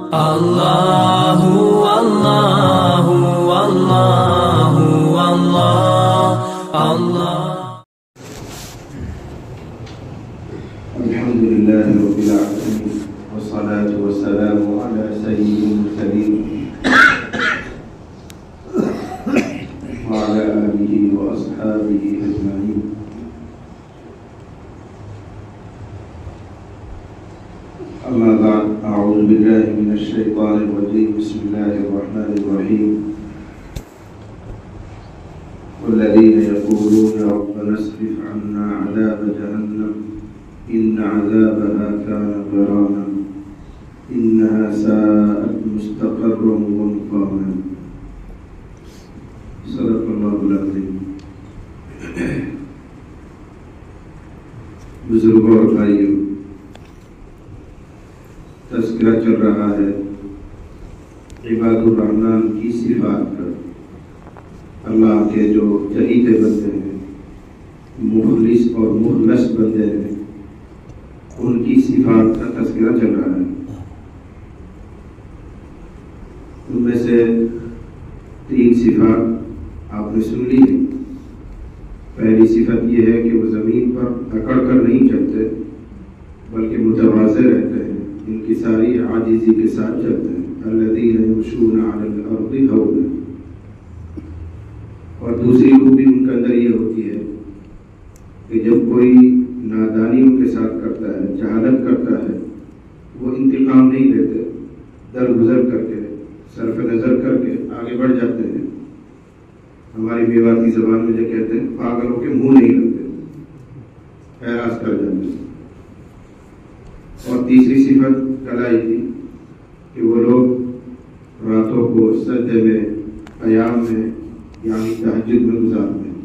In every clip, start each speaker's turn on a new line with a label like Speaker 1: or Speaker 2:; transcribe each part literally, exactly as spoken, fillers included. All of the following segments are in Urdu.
Speaker 1: اللہ اللہ اللہ اللہ اللہ
Speaker 2: الحمد لله رب العالمين والصلاة والسلام على سيد المرسلين وعلى آله وأصحابه أجمعين. أما بعد، أعوذ بالله من الشيطان الرجيم. بسم الله الرحمن الرحيم. والذين يقولون ربنا اصرف عنا عذاب جهنم إن عذابها كان غراما إنها ساءت مستقرا ومقاما. صدق الله العظيم. بزرگوں اور بھائیوں، تذکرہ چل رہا ہے عباد الرحمن کی صفات کا. اللہ کے جو چہیتے بندے ہیں، مخلص اور مخلص بندے ہیں، ان کی صفات کا تذکرہ چل رہا ہے. ان میں سے تین صفات آپ نے سن لی ہے. پہلی صفت یہ ہے کہ وہ زمین پر اکڑ کر نہیں چلتے بلکہ متوازے رہتے ہیں، انکساری عاجزی کے ساتھ چلتے ہیں. الذین یمشون علی الارض ہونا. اور دوسری خوبی ان کے اندر یہ ہوتی ہے کہ جب کوئی نادانی ان کے ساتھ کرتا ہے، جہالت کرتا ہے، وہ انتقام نہیں لیتے، درگزر کر کے، صرف نظر کر کے آگے بڑھ جاتے ہیں. ہماری میواتی زبان میں جو کہتے ہیں، پاگلوں کے منہ نہیں لگتے، اعراض کر جاتے ہیں. اور تیسری صفت کلائی تھی کہ وہ لوگ راتوں کو سجدے میں، قیام میں، یعنی تہجد میں گزارتے ہیں.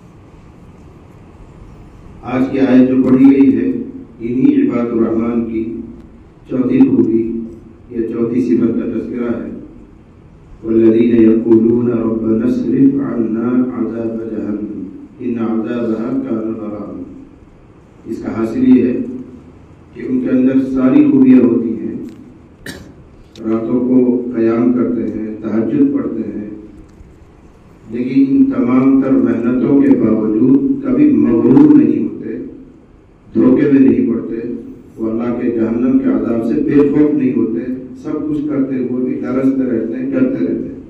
Speaker 2: آج کی آیت جو پڑھی گئی ہے، انہی عباد الرحمن کی چوتھی خوبی یا چوتھی صفت کا تذکرہ ہے. والذین یقولون ربنا اصرف عنا عذاب جہنم ان عذابها کان غراما. اس کا حاصل یہ ہے کہ ان کے اندر ساری خوبیاں ہوتی ہیں. راتوں کو قیام کرتے ہیں، تہجد پڑھتے ہیں، لیکن ان تمام تر محنتوں کے باوجود کبھی مغرور نہیں ہوتے، دھوکے میں نہیں پڑتے. وہ اللہ کے جہنم کے عذاب سے بے خوف نہیں ہوتے. سب کچھ کرتے ہوئے بھی لرزتے رہتے ہیں، ڈرتے رہتے ہیں.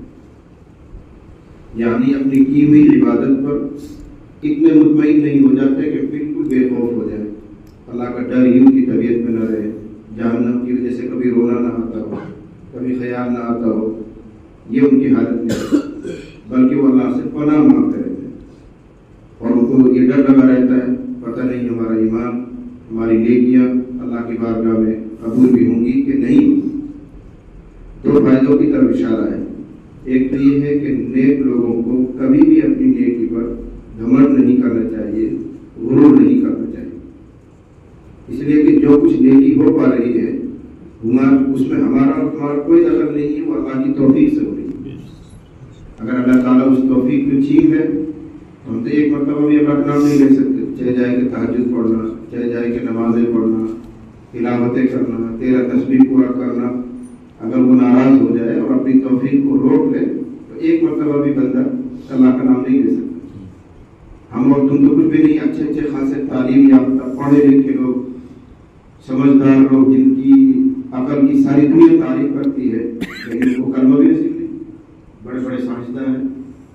Speaker 2: یعنی اپنی کی ہوئی عبادت پر اتنے مطمئن نہیں ہو جاتے کہ بالکل بے خوف ہو جائے. اللہ کا ڈر ہی ان کی طبیعت میں نہ رہے. جہنم کی وجہ سے کبھی رونا نہ آتا ہو، کبھی خیال نہ آتا ہو. یہ ان کی حالت نہیں ہے، بلکہ وہ اللہ سے پناہ مانگتے رہتے ہیں. اور ان کو یہ ڈر لگا رہتا ہے، پتہ نہیں ہمارا ایمان، ہماری نیکیاں اللہ کی بارگاہ میں قبول بھی ہوں گی کہ نہیں ہوں گی. دو فائدوں کی طرف اشارہ ہے. ایک تو یہ ہے کہ نیک لوگوں کو کبھی بھی اپنی نیکی پر گھمنڈ نہیں کرنا چاہیے، غرور نہیں کرنا چاہیے. اس لیے کہ جو کچھ نیکی ہو پا رہی ہے، اس میں ہمارا اور تمہارا کوئی دخل نہیں ہے، وہ اللہ کی توفیق سے ہو رہی ہے. اگر اللہ تعالیٰ اس توفیق کو چھین ہے تو ہم تو ایک مرتبہ بھی اللہ کا نام نہیں لے سکتے. چاہے جائے کہ تہجد پڑھنا، چاہے جائے کہ نمازیں پڑھنا، تلاوتیں کرنا، تیرا تسبیح پورا کرنا، اگر وہ ناراض ہو جائے اور اپنی توفیق کو روک لے تو ایک مرتبہ بھی بندہ اللہ کا نام نہیں لے سکتا. ہم اور تم تو کچھ بھی نہیں، اچھے اچھے خاصے تعلیم یافتہ پڑھے لکھے لوگ، سمجھدار لوگ، جن کی عقل کی ساری دنیا تعریف کرتی ہے، لیکن وہ کلمہ بھی نصیب نہیں. بڑے بڑے سائنسداں ہیں،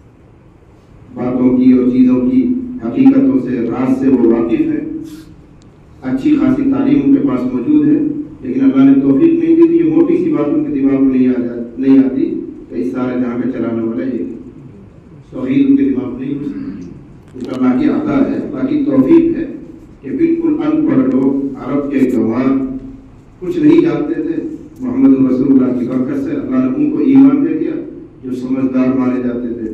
Speaker 2: باتوں کی اور چیزوں کی حقیقتوں سے، راز سے وہ واقف ہیں، اچھی خاصی تعلیم ان کے پاس موجود ہے، لیکن اللہ نے توفیق نہیں دی. یہ موٹی سی بات ان کے دماغ میں نہیں آ نہیں آتی کہ اس سارے جہاں کا چلانے والا یہ توحید ان کے دماغ میں نہیں گھستی. اللہ کی عطا ہے، اللہ کی توفیق ہے کہ بالکل ان پڑھ لوگ، عرب کے گوار، کچھ نہیں جانتے تھے، محمد رسول اللہ کی برکت سے اللہ نے ان کو ایمان دے دیا. جو سمجھدار مانے جاتے تھے،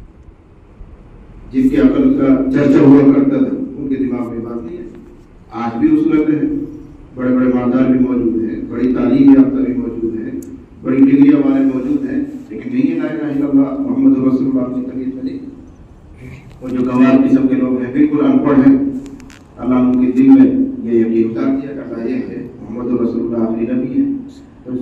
Speaker 2: جن کے عقل کا چرچا ہوا کرتا تھا، ان کے دماغ میں بات نہیں ہے. آج بھی اصولت ہیں، بڑے بڑے مالدار بھی موجود ہیں، بڑی تعلیم یافتہ بھی موجود ہیں، بڑی ڈگریاں والے موجود ہیں، لیکن نہیں ہے لا الہ الا اللہ محمد رسول اللہ کی طبیعت میں نہیں. اور جو گوار قسم کے لوگ ہیں، بالکل ان پڑھ ہیں، اللہ ان کے دل میں یہ یقین اتار دیا کہ اللہ ایک ہے، محمد رسول اللہ آخری نبی ہے. تو جو کچھ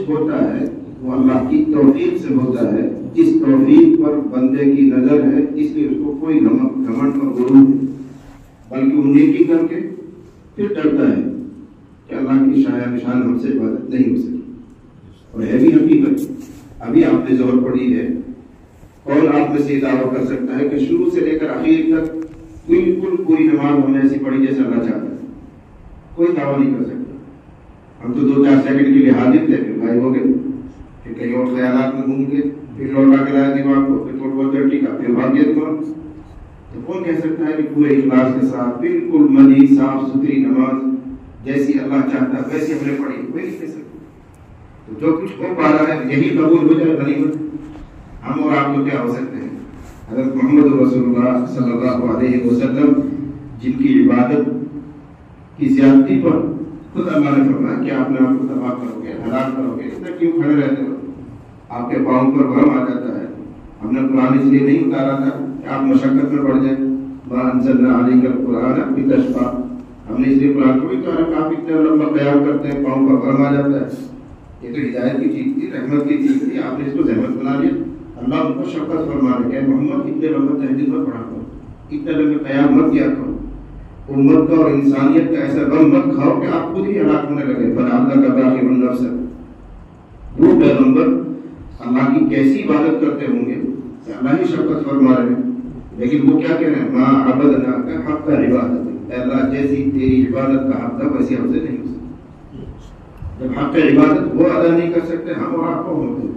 Speaker 2: کچھ ہوتا ہے وہ اللہ کی توفیق سے ہوتا ہے. جس توفیق پر بندے کی نظر ہے اس لیے اس کو کوئی گھمنڈ اور غرور نہیں، بلکہ وہ نیکی کر کے پھر ڈرتا ہے کہ اللہ کی شاید نشان ہم سے عبادت نہیں ہو سکی. اور ہے بھی حقیقت. ابھی آپ نے زہر پڑھی ہے، کون آپ میں سے یہ دعویٰ کر سکتا ہے کہ شروع سے لے کر آخر تک بالکل پوری نماز ہم نے ایسی پڑھی جیسے اللہ چاہتا ہے؟ کوئی دعویٰ نہیں کر سکتا. ہم تو دو چار سیکنڈ کے لیے حاضر تھے، پھر غائب ہو گئے، پھر کہیں اور خیالات میں گھوم گئے، پھر لوٹا کے لایا دماغ کو، پھر تھوڑا بہت دیر ٹکا، پھر بھاگ گیا دماغ. تو کون کہہ سکتا ہے کہ پورے اخلاص کے ساتھ بالکل مدی صاف ستھری نماز جیسی اللہ چاہتا ہے ویسی ہم نے پڑھی؟ کوئی نہیں کہہ سکتا. تو جو کچھ ہو پا رہا ہے یہی قبول ہو جائے غنیمت. ہم اور آپ تو کیا ہو سکتے ہیں؟ حضرت محمد رسول اللہ صلی اللہ علیہ وسلم جن کی عبادت کی زیادتی پر خود اللہ نے فرمایا کہ آپ نے آپ کو تباہ کرو گے، ہلاک کرو گے، اتنا کیوں کھڑے رہتے ہو؟ آپ کے پاؤں پر ورم آ جاتا ہے. ہم نے قرآن اس لیے نہیں اتارا تھا کہ آپ مشقت میں پڑ جائیں. ما انزلنا علیک القرآن لتشقى، ہم نے اس لیے قرآن کو بھی اتارا کہ آپ اتنے لمبا قیام کرتے ہیں، پاؤں پر ورم آ جاتا ہے. یہ تو ہدایت کی چیز تھی، رحمت کی چیز تھی، آپ نے اس کو زحمت بنا لیا. اللہ ان کو شفقت فرما رہے کہ محمد اتنے لمبا تہجد مت پڑھا کرو، اتنے لمبے قیام مت کیا کرو، امت کا اور انسانیت کا ایسا غم مت کھاؤ کہ آپ خود ہی ہلاک ہونے لگے. فَلَعَلَّكَ بَاخِعٌ نَفْسَكَ، وہ پیغمبر اللہ کی کیسی عبادت کرتے ہوں گے کہ اللہ ہی شفقت فرما رہے ہیں، لیکن وہ کیا کہہ رہے ہیں؟ مَا عَبَدْنَاكَ حَقَّ عِبَادَتِكَ، اے اللہ جیسی تیری عبادت کا حق تھا ویسی ہم سے نہیں ہو سکتی. جب حق عبادت وہ ادا نہیں کر سکتے ہم اور آپ کو ہوتے.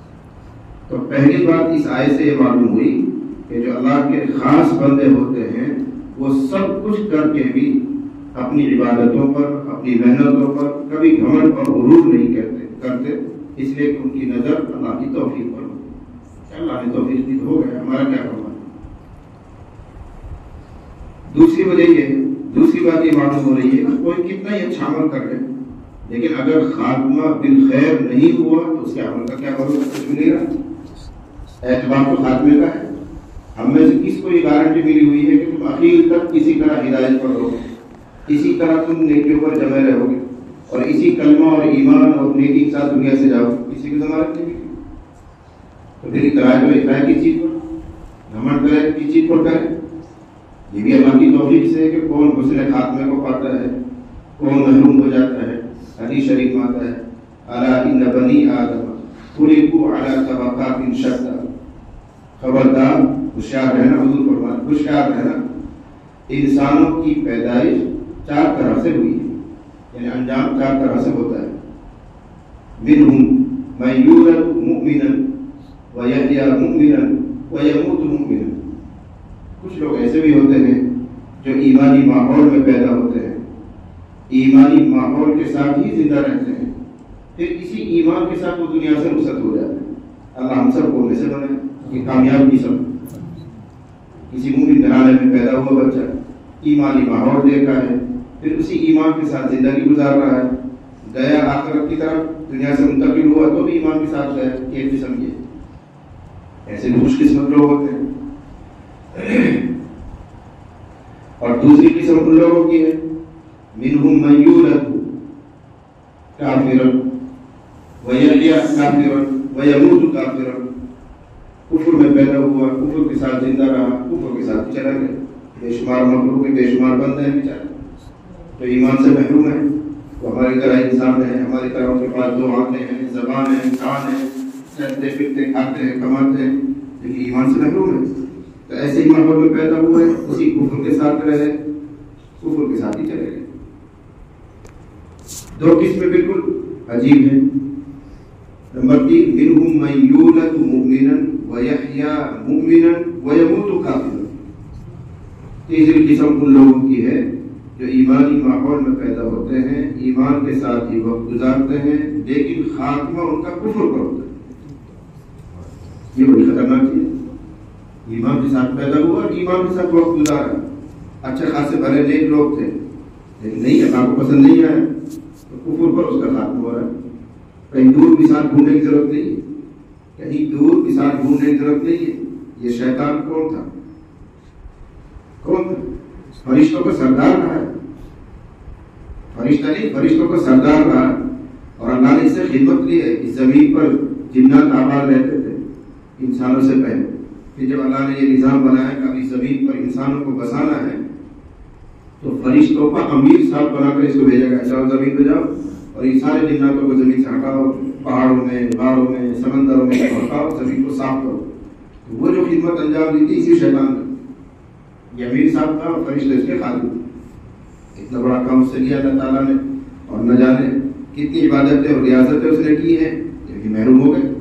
Speaker 2: تو پہلی بات اس آیت سے یہ معلوم ہوئی کہ جو اللہ کے خاص بندے ہوتے ہیں وہ سب کچھ کر کے بھی اپنی عبادتوں پر، اپنی محنتوں پر کبھی گھمنڈ اور غرور نہیں کرتے کرتے اس لیے کہ ان کی نظر اللہ کی توفیق پر ہو. اللہ نے توفیق دی ہو گیا، ہمارا کیا کرنا. دوسری وجہ یہ ہے، دوسری بات یہ معلوم ہو رہی ہے کہ کوئی کتنا ہی اچھا عمل کر لے لیکن اگر خاتمہ بالخیر نہیں ہوا تو اس کے عمل کا کیا بھروسہ؟ کچھ بھی نہیں رہا. اعتبار تو خاتمے کا ہے. ہم میں سے کس کو یہ گارنٹی ملی ہوئی ہے کہ تم اخیر تک اسی طرح ہدایت پر رہو، اسی طرح تم نیکی پر جمے رہو گے اور اسی کلمہ اور ایمان اور نیکی کے ساتھ دنیا سے جاؤ؟ کسی کی ضمانت نہیں ملی. تو پھر اقرار کرے، اقرار کی چیز پر گھمنڈ کرے، کس چیز پر کرے؟ یہ بھی اللہ کی توفیق سے ہے کہ کون حسن خاتمے کو پاتا ہے، کون محروم ہو جاتا ہے. حدیث شریف میں آتا ہے الا ان بنی آدم خلقوا علی طبقات شتى، خبردار ہوشیار رہنا، حضور فرماتے ہوشیار رہنا، انسانوں کی پیدائش چار طرح سے ہوئی ہے، یعنی انجام چار طرح سے ہوتا ہے. منهم من یولد مؤمنا ویحیی مؤمنا ویموت مؤمنا. کچھ لوگ ایسے بھی ہوتے ہیں جو ایمانی ماحول میں پیدا ہوتے ہیں، ایمانی ماحول کے ساتھ ہی زندہ رہتے ہیں، پھر اسی ایمان کے ساتھ وہ دنیا سے رخصت ہو جاتے ہیں. اللہ ہم سب کو ایسے بنے کہ کامیاب کی سب. کسی مومن گھرانے میں پیدا ہوا بچہ، ایمانی ماحول دیکھا ہے، پھر اسی ایمان کے ساتھ زندگی گزار رہا ہے، گیا آخرت کی طرف، دنیا سے منتقل ہوا تو بھی ایمان کے ساتھ گیا. ایک قسم یہ ایسے خوش قسمت لوگ ہوتے ہیں. اور دوسری قسم ان لوگوں کی ہے منهم من یولد کافرا ویحیی کافرا ویموت کافرا. کفر میں پیدا ہوا، کفر کے ساتھ زندہ رہا، کفر کے ساتھ چلا گیا. بے شمار مخلوق کے بے شمار بندے ہیں بیچارے تو ایمان سے محروم ہیں. وہ ہماری طرح انسان ہیں، ہماری طرح ان کے پاس دو آنکھیں ہیں، زبان ہے، کان ہے، چلتے پھرتے کھاتے ہیں، کماتے ہیں، لیکن ایمان سے محروم ہیں. تو ایسے ہی ماحول میں پیدا ہوئے، اسی کفر کے ساتھ رہے، کفر کے ساتھ ہی چلے گئے. دو قسمیں بالکل عجیب ہیں. نمبر تین منهم من یولد مؤمنا ویحیی مؤمنا ویموت کافرا. تیسری قسم ان لوگوں کی ہے جو ایمانی ماحول میں پیدا ہوتے ہیں، ایمان کے ساتھ ہی وقت گزارتے ہیں، لیکن خاتمہ ان کا کفر پر ہوتا ہے. یہ بڑی خطرناک چیز ہے. ایمان کے ساتھ پیدا ہوا اور ایمان کے ساتھ وقت گزارا، اچھے خاصے بھلے نیک لوگ تھے، لیکن نہیں اللہ کو پسند نہیں آیا تو کفر پر اس کا خاتمہ ہو رہا ہے. کہیں دور مثال ڈھونڈنے کی ضرورت نہیں ہے، کہیں دور مثال ڈھونڈنے کی ضرورت نہیں ہے. یہ شیطان کون تھا؟ کون تھا؟ فرشتوں کا سردار رہا ہے. فرشتہ نہیں، فرشتوں کا سردار رہا. اور اللہ نے اس سے خدمت لی ہے. اس زمین پر جنات آباد رہتے تھے انسانوں سے پہلے. پھر جب اللہ نے یہ نظام بنایا کہ اب اس زمین پر انسانوں کو بسانا ہے تو فرشتوں کا امیر صاحب بنا کر اس کو بھیجا گیا. چاہو زمین پہ جاؤ اور یہ سارے جناتوں کو زمین سے ہٹاؤ, پہاڑوں میں, غاروں میں, سمندروں میں ہٹاؤ, زمین کو صاف کرو. وہ جو خدمت انجام دی تھی اسی شیطان نے, یہ امیر صاحب تھا اور فرشتے اس کے خادم. اتنا بڑا کام اس سے لیا اللہ تعالیٰ نے, اور نہ جانے کتنی عبادتیں اور ریاستیں اس نے کی ہیں, لیکن محروم ہو گئے.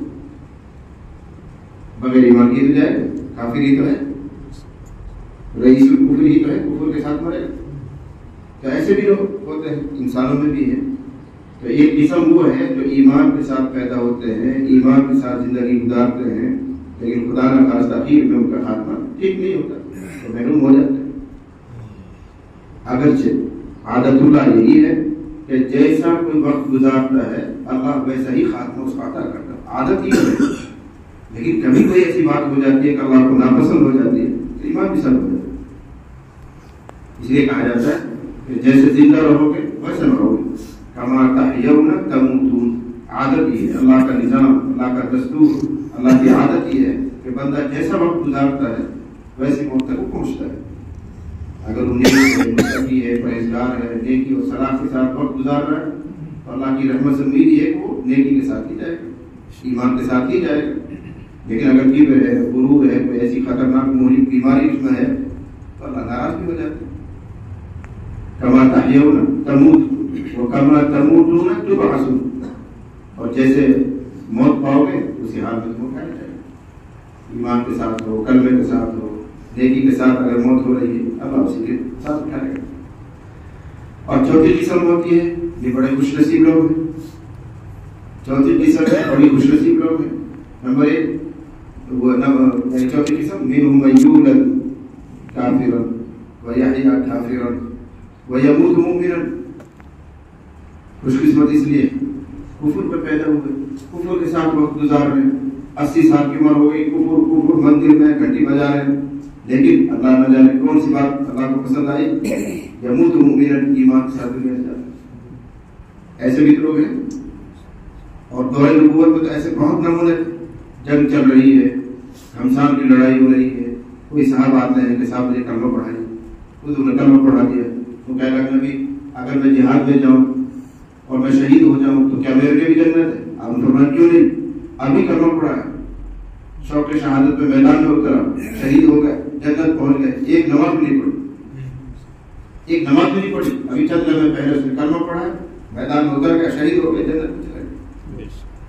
Speaker 2: بغیر ایمان کی تو جائے, کافر ہی تو ہے, رئیس الکفر ہی تو ہے, کفر کے ساتھ مرے. تو ایسے بھی لوگ ہوتے ہیں, انسانوں میں بھی ہیں. تو ایک قسم وہ ہے جو ایمان کے ساتھ پیدا ہوتے ہیں, ایمان کے ساتھ زندگی گزارتے ہیں, لیکن خدا نہ خاص تاخیر میں ان کا خاتمہ ٹھیک نہیں ہوتا, تو محروم ہو جاتے ہیں. اگرچہ عادت اللہ یہی ہے کہ جیسا کوئی وقت گزارتا ہے اللہ ویسا ہی خاتمہ اس کا عطا کرتا ہے, عادت ہی ہے. لیکن کبھی کوئی ایسی بات ہو جاتی ہے کہ اللہ کو ناپسند ہو جاتی ہے تو ایمان بھی سب ہو جاتا ہے. اس لیے کہا جاتا ہے کہ جیسے زندہ رہو گے ویسے مرو گے, کما تحیون تموتون. عادت ہی ہے, اللہ کا نظام, اللہ کا دستور, اللہ کی عادت ہی ہے کہ بندہ جیسا وقت گزارتا ہے ویسے موت تک پہنچتا ہے. اگر وہ نیک ہے, متقی ہے, پرہیزگار ہے, نیکی اور صلاح کے ساتھ وقت گزار رہا ہے تو اللہ کی رحمت سے امید ہے کہ وہ نیکی کے ساتھ ہی جائے گا, ایمان کے ساتھ ہی جائے گا. لیکن اگر کبر ہے, غرور ہے, کوئی ایسی خطرناک مہلک بیماری اس میں ہے تو اللہ ناراض بھی ہو جاتے ہیں. کما تحیون تموت و کما تموتون تبعثون. اور جیسے موت پاؤ گے اسی حال میں تم اٹھائے جائے گا. ایمان کے ساتھ ہو, کلمے کے ساتھ ہو, نیکی کے ساتھ اگر موت ہو رہی ہے اللہ اسی کے ساتھ اٹھائے گا. اور چوتھی قسم ہوتی ہے, یہ بڑے خوش نصیب لوگ ہیں. چوتھی قسم ہے بڑی خوش نصیب لوگ ہیں. نمبر ایک وہ چوتھی قسم منهم من یولد کافرا ویحیی کافرا ویموت مؤمنا. خوش قسمت اس لیے کفر پہ پیدا ہوئے, کفر کے ساتھ وقت گزار رہے ہیں, اسی سال کی عمر ہو گئی, کفر کفر مندر میں گھنٹی بجا رہے ہیں, لیکن اللہ نہ جانے کون سی بات اللہ کو پسند آئی, یموت مؤمنا, ایمان کے ساتھ دنیا سے جاتے. ایسے بھی لوگ ہیں. اور دور نبوت میں تو ایسے بہت نمونے تھے. جنگ چل رہی ہے, ہمسان کی لڑائی ہو رہی ہے, کوئی صاحب آتے ہیں کہ صاحب مجھے کلمہ پڑھائیے, خود انہیں کلمہ پڑھا دیا. تو کہہ رہا کہ نبی اگر میں جہاد میں جاؤں اور میں شہید ہو جاؤں تو کیا میرے لیے بھی جنت ہے؟ آپ نے فرمایا کیوں نہیں, ابھی کلمہ پڑھا ہے, شوق شہادت میں میدان میں اترا, شہید ہو گئے, جنت پہنچ گئے, ایک نماز بھی نہیں پڑھی, ایک نماز بھی نہیں پڑھی, ابھی چند لمحے پہلے اس نے کلمہ پڑھا ہے, میدان میں اتر گیا, شہید ہو گئے, جنت میں چلے گئے.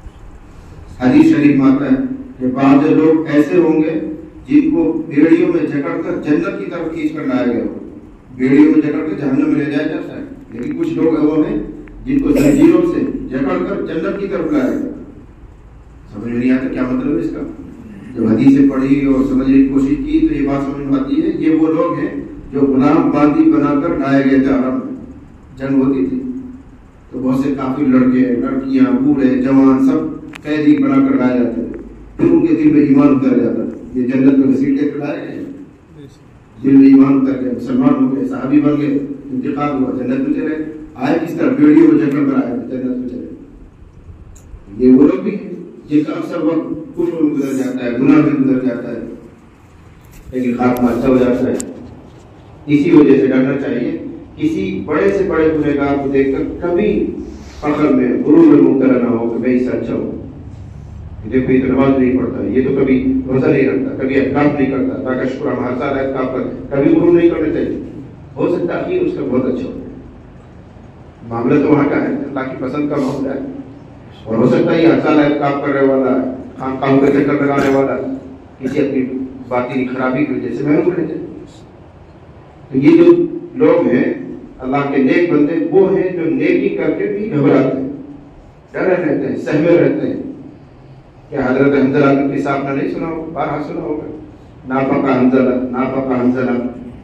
Speaker 2: حدیث شریف میں آتا ہے کہ بعض لوگ ایسے ہوں گے جن کو بیڑیوں میں جکڑ کر جنت کی طرف کھینچ کر لایا گیا ہو, بیڑیوں میں جکڑ کر جہنم میں لے جایا جاتا ہے. لیکن کچھ لوگ وہ ہیں جن کو زنجیروں سے جکڑ کر جنت کی طرف لایا گیا. سمجھ میں نہیں آتا کیا مطلب ہے اس کا. جب حدیثیں پڑھی اور سمجھنے کی کوشش کی تو یہ بات سمجھ میں آتی ہے یہ وہ لوگ ہیں جو غلام باندی بنا کر لائے گئے تھے عرب میں. جنگ ہوتی تھی تو بہت سے کافر لڑکے, لڑکیاں, بوڑھے, جوان سب قیدی بنا کر لائے جاتے تھے. پھر ان کے دل میں ایمان اتر جاتا تھا, یہ جنت میں گھسیٹ کے لائے گئے, دل میں ایمان اتر گئے, مسلمان ہو گئے, صحابی بن گئے, انتقال ہوا, جنت میں چلے آئے. کس طرح بیڑیوں میں جکڑ کر آئے جنت میں چلے. یہ وہ لوگ بھی ہیں جن کا اکثر وقت کفر میں گزر جاتا ہے, گناہ میں گزر جاتا ہے, لیکن خاتمہ اچھا ہو جاتا ہے. اسی وجہ سے ڈرنا چاہیے. کسی بڑے سے بڑے گنہگار کو دیکھ کر کبھی فخر میں, غرور میں مبتلا نہ ہو کہ میں اس سے اچھا ہوں. دیکھو یہ تو نماز نہیں پڑھتا, یہ تو کبھی روزہ نہیں رکھتا, کبھی اعتکاف نہیں کرتا, تاکہ شکر ہم ہر سال اعتکاف کرتے, کبھی غرور نہیں کرنا چاہیے. ہو سکتا ہے اس کا بہت اچھا ہو. معاملہ تو وہاں کا ہے, اللہ کی پسند کا معاملہ ہے. اور ہو سکتا ہے یہ ہر سال اعتکاف کرنے والا, خان کام کا چکر لگانے والا کسی اپنی باطنی خرابی کی وجہ سے محروم رہ جائے. تو یہ جو لوگ ہیں اللہ کے نیک بندے وہ ہیں جو نیکی کر کے بھی گھبراتے ہیں, ڈرے رہتے ہیں, سہمے رہتے ہیں. کہ حضرت حنظلہ کے قصہ آپ نے نہیں سنا ہوگا, بارہا سنا ہوگا. ناپاکا حنظلہ, ناپاکا حنظلہ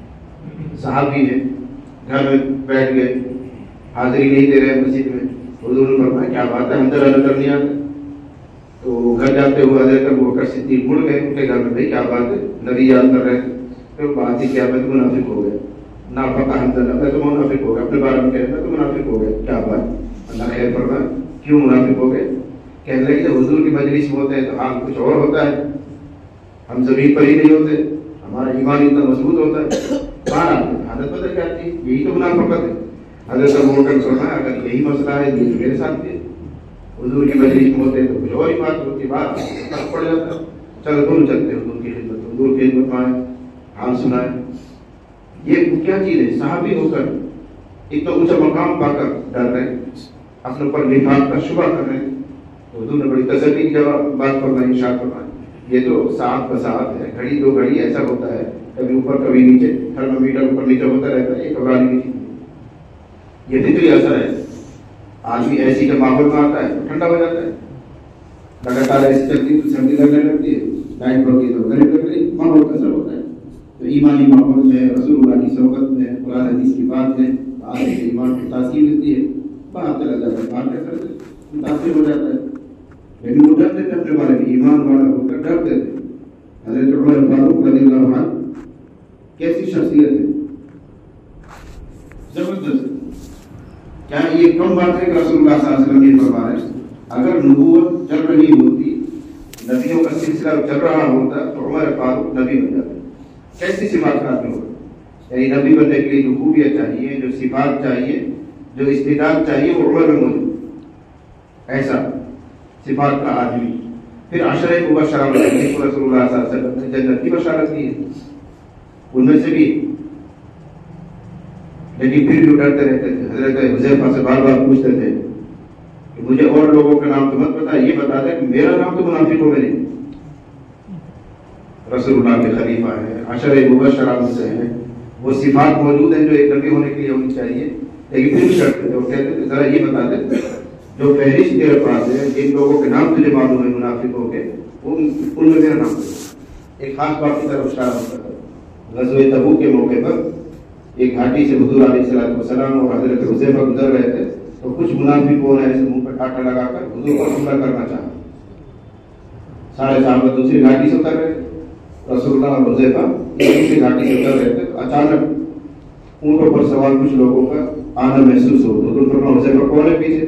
Speaker 2: صحابی ہے, گھر میں بیٹھ گئے, حاضری نہیں دے رہے مسجد میں. حضور نے فرمایا کیا بات ہے, حنظلہ نظر نہیں آتا. تو گھر جاتے ہوئے حضرت ابوبکر صدیق مڑ گئے ان کے گھر میں, بھائی کیا بات ہے, نبی یاد کر رہے تھے. پھر بات ہی کیا, میں تو منافق ہو گیا. ناپاکا حنظلہ, میں تو منافق ہو گیا, اپنے بارے میں کہہ رہا تو منافق ہو گیا. کیا بات, اللہ خیر فرمائے, کیوں منافق ہو گئے؟ کہنے لگے جب حضور کی مجلس میں ہوتے ہیں تو حال کچھ اور ہوتا ہے، ہم زمین پر ہی نہیں ہوتے، ہمارا ایمان اتنا مضبوط ہوتا ہے، باہر آتے ہیں حالت بدل جاتی ہے، یہی تو منافقت ہے۔ حضرت ابو بکر فرمایا اگر یہی مسئلہ ہے یہ تو میرے ساتھ بھی ہے، حضور کی مجلس میں ہوتے ہیں تو کچھ اور ہی بات ہوتی ہے، باہر فرق پڑ جاتا ہے، چلو دونوں چلتے ہیں حضور کی خدمت، حضور کی خدمت میں آئے، حال سنائے۔ یہ کیا چیز ہے؟ صحابی ہو کر اتنا اونچا مقام پا کر ڈر رہے ہیں، اپنے اوپر نفاق کا شبہ کر رہے ہیں، حضور نے بڑی تسلی کی جواب بات فرمائی، ارشاد فرمایا یہ تو ساتھ کا ساتھ ہے، گھڑی دو گھڑی ایسا ہوتا ہے، کبھی اوپر کبھی نیچے، تھرمامیٹر اوپر نیچے ہوتا رہتا ہے، یہ گھبرانے کی چیز، یہ فطری اثر ہے۔ آدمی ایسی کا ماحول میں آتا ہے تو ٹھنڈا ہو جاتا ہے، لگاتار ایسی چلتی ہے تو سردی لگنے لگتی ہے، لائٹ بڑھ گئی تو گرمی لگ گئی، ماحول کا اثر ہوتا ہے۔ تو ایمانی ماحول میں رسول اللہ کی صحبت میں قرآن حدیث کی بات میں آدمی کے ایمان کو تاثیر ملتی ہے، باہر چلا جاتا ہے، باہر کیا کرتے متاثر ہو جاتا ہے، لیکن وہ ڈرتے تھے اپنے بارے میں، ایمان والا ہو کر ڈرتے تھے۔ حضرت عمر فاروق رضی اللہ عنہ کیسی شخصیت ہے، زبردست۔ کیا یہ کم بات ہے کہ رسول اللہ صلی اللہ علیہ وسلم یہ فرما رہے ہیں؟ اگر نبوت چل رہی ہوتی، نبیوں کا سلسلہ چل رہا ہوتا تو عمر فاروق نبی بن جاتے۔ کیسی صفات کا آدمی ہوگا؟ یعنی نبی بننے کے لیے جو خوبیاں چاہیے، جو صفات چاہیے، جو استعداد چاہیے، وہ عمر میں موجود، ایسا صفات کا آدمی۔ پھر عشرہ مبشرہ میں رسول اللہ صلی اللہ علیہ وسلم نے جنت کی بشارت دی ہے، ان میں سے بھی، لیکن پھر بھی ڈرتے رہتے تھے۔ حضرت حذیفہ سے بار بار پوچھتے تھے کہ مجھے اور لوگوں کا نام تو مت بتا، یہ بتا دے کہ میرا نام تو منافقوں میں نہیں۔ رسول اللہ کے خلیفہ ہیں، عشرہ مبشرہ میں سے ہیں، وہ صفات موجود ہیں جو ایک نبی ہونے کے لیے ہونی چاہیے، لیکن پھر بھی ڈرتے تھے۔ وہ کہتے تھے ذرا یہ بتا دے جو فہرست تیرے پاس ہے، جن لوگوں کے نام تجھے معلوم ہے منافقوں کے، ان ان میں میرا نام ہے۔ ایک خاص بات کی طرف اشارہ ہوتا ہے، غزوہ تبوک کے موقع پر ایک گھاٹی سے حضور علیہ الصلوۃ والسلام اور حضرت حذیفہ گزر رہے تھے، تو کچھ منافقوں نے ایسے منہ پر ٹاٹا لگا کر حضور کو حملہ کرنا چاہا۔ سارے صحابہ دوسری گھاٹی سے اتر رہے تھے، رسول اللہ اور حذیفہ دوسری گھاٹی سے اتر رہے تھے، تو اچانک اونٹوں پر سوار کچھ لوگوں کا آنا محسوس ہو۔ حضور فرمایا حذیفہ کون ہے پیچھے؟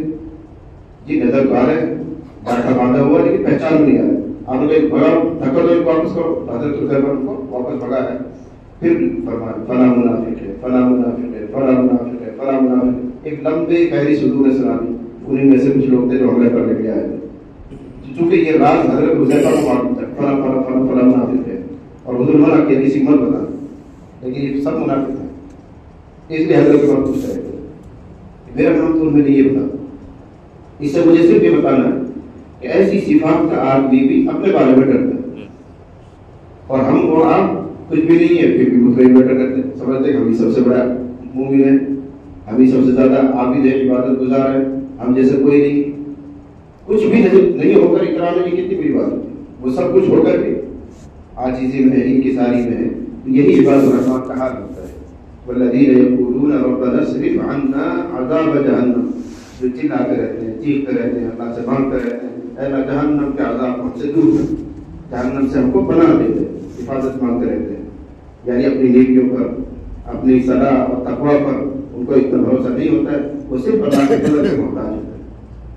Speaker 2: جی نظر آ رہے ہیں، ڈاٹا باندھا ہوا لیکن پہچان نہیں آ رہا۔ آپ نے بھگاؤ، دھکا دو، واپس کرو۔ حضرت حذیفہ کو واپس بھگا ہے، پھر فرمایا فلاں منافق ہے، فلاں منافق ہے، فلاں منافق ہے، فلاں منافق ہے۔ ایک لمبے گہری حضور نے سنا دی، انہیں میں سے کچھ لوگ تھے جو حملے کرنے کے لیے آئے تھے، چونکہ یہ راز حضرت حذیفہ کو معلوم تھا، فلاں فلاں فلاں فلاں منافق ہے، اور حضور منع کیا کسی مت بتا، لیکن یہ سب منافق ہیں۔ اس لیے حضرت کے بعد پوچھ رہے تھے میرا نام تو انہوں نے یہ بتا، اس سے مجھے صرف یہ بتانا ہے کہ ایسی صفات کا آدمی بھی اپنے بارے میں ڈرتا ہے، اور ہم اور آپ کچھ بھی نہیں ہے پھر بھی مطمئن بیٹھا کرتے ہیں، سمجھتے ہیں ہم ہی سب سے بڑا مومن ہے، ہم ہی سب سے زیادہ آپ ہی جیسے عبادت گزار ہے، ہم جیسے کوئی نہیں۔ کچھ بھی نہیں ہو کر اکرام کی کتنی بڑی بات ہوتی ہے، وہ سب کچھ ہو کر بھی عاجزی میں ہے، انکساری میں ہے، یہی عباد الرحمن کا حال ہوتا ہے۔ والذین یقولون ربنا اصرف عنا عذاب جہنم، جو چلاتے رہتے ہیں، چیختے رہتے ہیں، اللہ سے مانگتے رہتے ہیں اے اللہ جہنم کے عذاب ہم سے دور کر، جہنم سے ہم کو پناہ دے دے، حفاظت مانگتے رہتے ہیں، یعنی اپنی نیکیوں پر، اپنی صلاح اور تقویٰ پر ان کو اتنا بھروسہ نہیں ہوتا ہے، وہ صرف اللہ کے فضل سے محتاج ہوتا ہے۔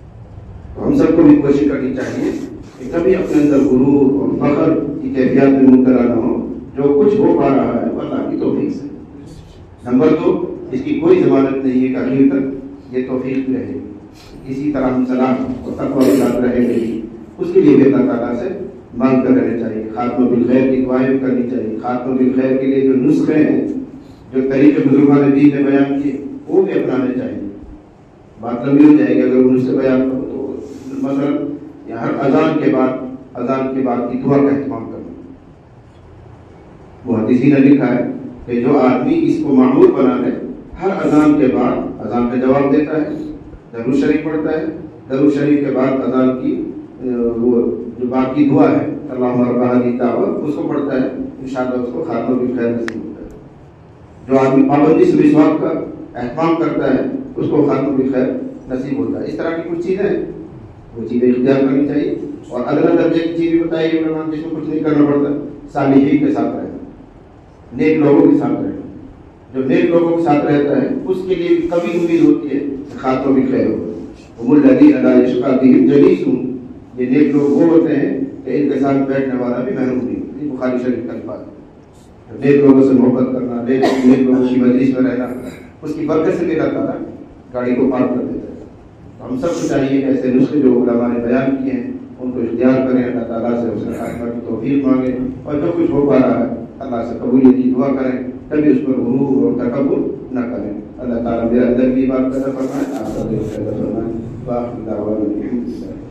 Speaker 2: تو ہم سب کو بھی کوشش کرنی چاہیے کہ کبھی اپنے اندر غرور اور فخر کی کیفیات میں مبتلا نہ ہو، جو کچھ ہو پا رہا ہے وہ اللہ کی توفیق سے۔ نمبر دو، اس کی کوئی ضمانت نہیں ہے کہ آخر تک یہ توفیق رہے گی، اسی طرح ہم صلاح اور تقویٰ کے ساتھ رہیں گے، اس کے لیے بھی اللہ تعالیٰ سے مانگ کر رہنا چاہیے، خاتمہ بالخیر کی دعائیں کرنی چاہیے، خاتمہ بالخیر کے لیے جو نسخے ہیں، جو طریقے بزرگان دین نے بیان کیے وہ بھی اپنانے چاہیے۔ بات لمبی ہو جائے گی اگر ان سے بیان کرو، تو مثلا ہر اذان کے بعد اذان کے بعد کی دعا کا اہتمام کرنا۔ محدثین نے لکھا ہے کہ جو آدمی اس کو معمول بنا لے، ہر اذان کے بعد اذان کا جواب دیتا ہے، درود شریف پڑھتا ہے، درود شریف کے بعد اذان کی وہ جو باقی دعا ہے اللہم رب ہذہ الدعوۃ، اس کو پڑھتا ہے، انشاءاللہ اس کو خاتمہ بالخیر نصیب ہوتا ہے۔ جو آدمی پابندی سے مسواک کا اہتمام کرتا ہے اس کو خاتمہ بالخیر نصیب ہوتا ہے۔ اس طرح کی کچھ چیزیں ہیں، وہ چیزیں اختیار کرنی چاہیے۔ اور ادنا درجے کی چیز بھی بتائی ہے علماء، جس میں کچھ نہیں کرنا پڑتا، صالحین کے ساتھ رہنا، نیک لوگوں کے ساتھ رہنا۔ جو نیک لوگوں کے ساتھ رہتا ہے اس کے لیے کبھی امید ہوتی ہے کہ خاتمہ بالخیر ہوگا، هم الذین لا یشقی بهم جلیسهم، یہ نیک لوگ وہ ہوتے ہیں کہ ان کے ساتھ بیٹھنے والا بھی محروم نہیں ہوتا. یہ بخاری شریف کا الفاظ ہے. نیک لوگوں سے محبت کرنا، نیک نیک لوگوں کی مجلس میں رہنا، اس کی برکت سے بھی اللہ تعالیٰ گاڑی کو پار کر دیتا ہے. ہم سب کو چاہیے کہ ایسے نسخے جو علماء نے بیان کیے ہیں ان کو اختیار کریں، اللہ تعالیٰ سے اس خاتمہ کی توفیق مانگیں، اور جو کچھ ہو پا رہا ہے اللہ سے قبولیت کی دعا کریں، کبھی اس پر غرور اور تکبر نہ کریں. اللہ تعالیٰ میرے اندر کی بات پیدا فرمائے، آپ کا دل پیدا فرمائے. باقی دعوانا الحمد للہ.